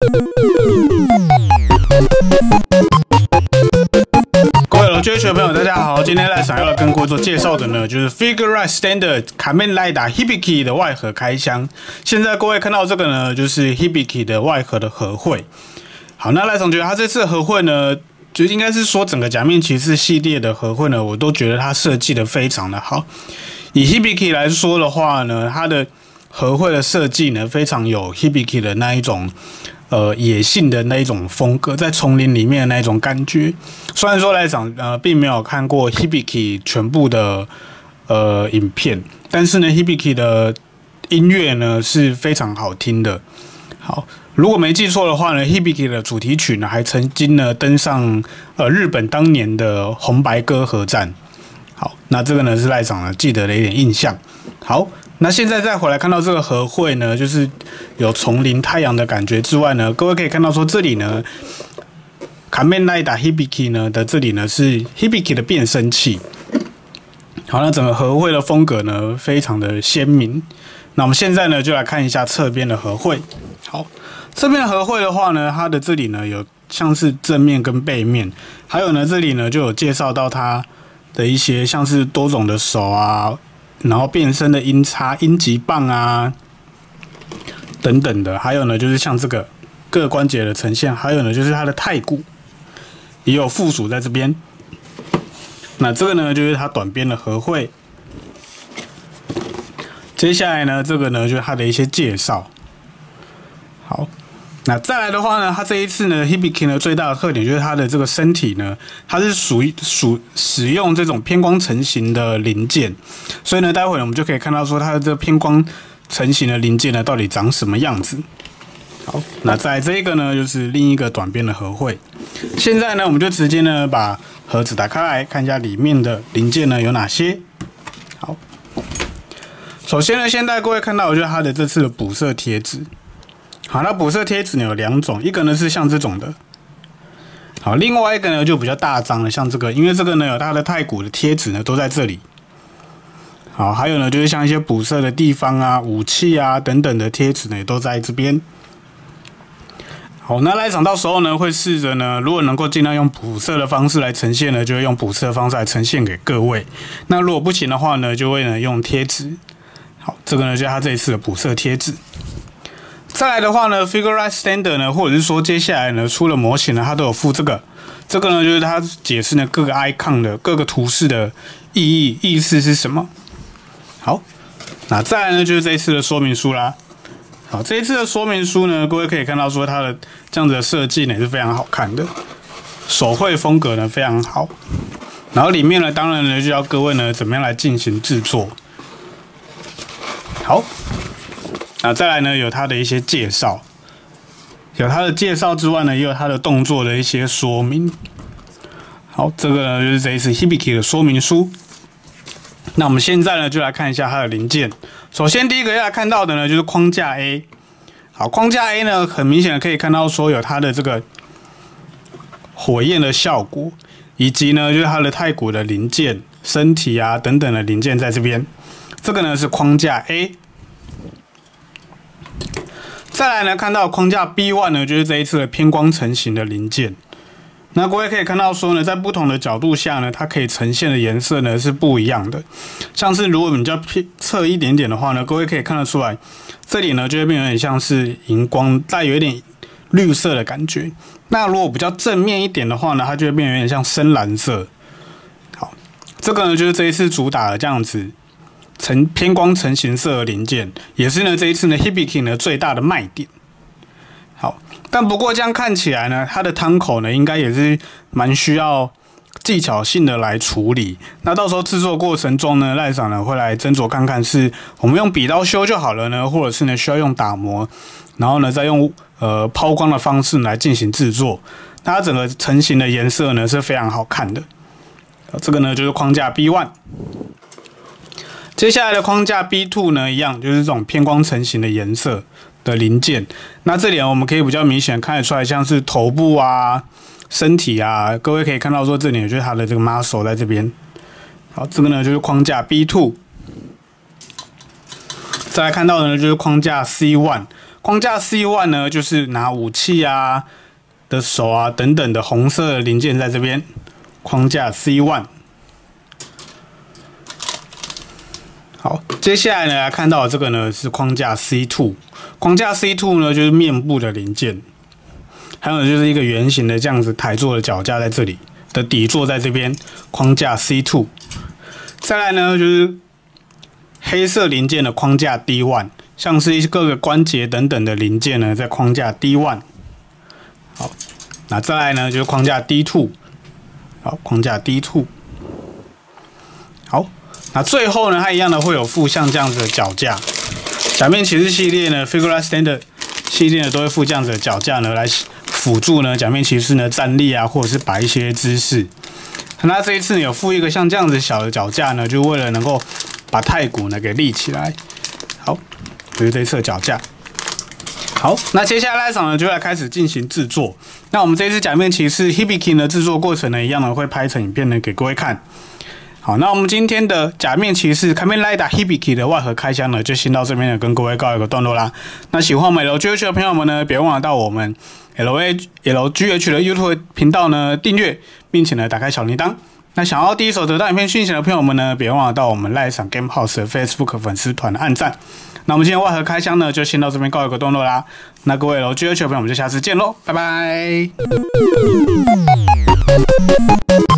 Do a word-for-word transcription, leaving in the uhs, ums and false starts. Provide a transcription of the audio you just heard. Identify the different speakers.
Speaker 1: 各位老追学朋友，大家好！今天来想要跟各位做介绍的呢，就是 Figure Standard 卡面莱达 Hibiki 的外盒开箱。现在各位看到这个呢，就是 Hibiki 的外盒的盒绘。好，那赖总觉得他这次盒绘呢，就应该是说整个假面骑士系列的盒绘呢，我都觉得它设计的非常的好。以 Hibiki 来说的话呢，它的盒绘的设计呢，非常有 Hibiki 的那一种。呃，野性的那一种风格，在丛林里面的那一种感觉。虽然说来讲，呃，并没有看过 Hibiki 全部的呃影片，但是呢 ，Hibiki 的音乐呢是非常好听的。好，如果没记错的话呢 ，Hibiki 的主题曲呢还曾经呢登上呃日本当年的红白歌合战。好，那这个呢是赖长呢记得的一点印象。好。那现在再回来看到这个盒绘呢，就是有丛林太阳的感觉之外呢，各位可以看到说这里呢，卡面莱达 Hibiki 呢的这里呢是 Hibiki 的变声器。好，那整个盒绘的风格呢非常的鲜明。那我们现在呢就来看一下侧边的盒绘。好，侧边的盒绘的话呢，它的这里呢有像是正面跟背面，还有呢这里呢就有介绍到它的一些像是多种的手啊。然后变身的音叉、音级棒啊，等等的，还有呢，就是像这个各关节的呈现，还有呢，就是它的太鼓也有附属在这边。那这个呢，就是它短边的盒绘。接下来呢，这个呢，就是它的一些介绍。好。那再来的话呢，它这一次呢 ，Hibiki 呢最大的特点就是它的这个身体呢，它是属于属使用这种偏光成型的零件，所以呢，待会呢我们就可以看到说它的这个偏光成型的零件呢到底长什么样子。好，那在这个呢就是另一个短边的盒绘。现在呢，我们就直接呢把盒子打开来看一下里面的零件呢有哪些。好，首先呢，现在各位看到就是它的这次的补色贴纸。好，那补色贴纸呢有两种，一个呢是像这种的，好，另外一个呢就比较大张的，像这个，因为这个呢有它的太鼓的贴纸呢都在这里。好，还有呢就是像一些补色的地方啊、武器啊等等的贴纸呢也都在这边。好，那来场到时候呢会试着呢，如果能够尽量用补色的方式来呈现呢，就会用补色的方式来呈现给各位。那如果不行的话呢，就会呢用贴纸。好，这个呢就是它这一次的补色贴纸。再来的话呢 ，Figure Standard 呢，或者是说接下来呢出了模型呢，它都有附这个，这个呢就是它解释呢各个 icon 的各个图示的意义意思是什么。好，那再来呢就是这一次的说明书啦。好，这一次的说明书呢，各位可以看到说它的这样子的设计呢也是非常好看的，手绘风格呢非常好。然后里面呢，当然呢就要各位呢怎么样来进行制作。好。那再来呢，有它的一些介绍，有它的介绍之外呢，也有它的动作的一些说明。好，这个呢就是这一次 Hibiki 的说明书。那我们现在呢就来看一下它的零件。首先第一个要来看到的呢就是框架 A。好，框架 A 呢很明显的可以看到说有它的这个火焰的效果，以及呢就是它的太鼓的零件、身体啊等等的零件在这边。这个呢是框架 A。再来呢，看到框架 B 一 呢，就是这一次的偏光成型的零件。那各位可以看到说呢，在不同的角度下呢，它可以呈现的颜色呢是不一样的。像是如果比较偏侧一点点的话呢，各位可以看得出来，这里呢就会变得有点像是荧光，带有一点绿色的感觉。那如果比较正面一点的话呢，它就会变得有点像深蓝色。好，这个呢就是这一次主打的这样子。成偏光成型色的零件，也是呢这一次呢 Hibiki 呢最大的卖点。好，但不过这样看起来呢，它的汤口呢应该也是蛮需要技巧性的来处理。那到时候制作过程中呢，赖长呢会来斟酌看看，是我们用笔刀修就好了呢，或者是呢需要用打磨，然后呢再用呃抛光的方式来进行制作。那它整个成型的颜色呢是非常好看的。这个呢就是框架 B 一。接下来的框架 B 二 呢，一样就是这种偏光成型的颜色的零件。那这里我们可以比较明显看得出来，像是头部啊、身体啊，各位可以看到说这里就是它的这个 muscle 在这边。好，这个呢就是框架 B 二。再来看到的呢就是框架 C 一。 框架 C 一 呢，就是拿武器啊的手啊等等的红色的零件在这边。框架 C 一。好，接下来呢，来看到的这个呢是框架 C 二。框架 C 二 呢就是面部的零件，还有就是一个圆形的这样子台座的脚架在这里的底座在这边。框架 C 二。再来呢就是黑色零件的框架 D 一，像是一些各个关节等等的零件呢在框架 D 一。好，那再来呢就是框架 D 二。好，框架 D 二。好。那最后呢，它一样的会有附像这样子的脚架。假面骑士系列呢 ，Figure Standard 系列呢都会附这样子的脚架呢，来辅助呢假面骑士呢站立啊，或者是摆一些姿势。那这一次呢有附一个像这样子小的脚架呢，就为了能够把太骨呢给立起来。好，就是这一次的脚架。好，那接下来一场呢就来开始进行制作。那我们这一次假面骑士 Hibiki 的制作过程呢，一样呢会拍成影片呢给各位看。好，那我们今天的假面骑士 Kamen Rider Hibiki 的外盒开箱呢，就先到这边呢，跟各位告一个段落啦。那喜欢我们 L G H 的朋友们呢，别忘了到我们 L A L G H 的 YouTube 频道呢订阅，并且呢打开小铃铛。那想要第一手得到影片讯息的朋友们呢，别忘了到我们赖场 Game House 的 Facebook 粉丝团按赞。那我们今天外盒开箱呢，就先到这边告一个段落啦。那各位 L G H 的朋友们，就下次见喽，拜拜。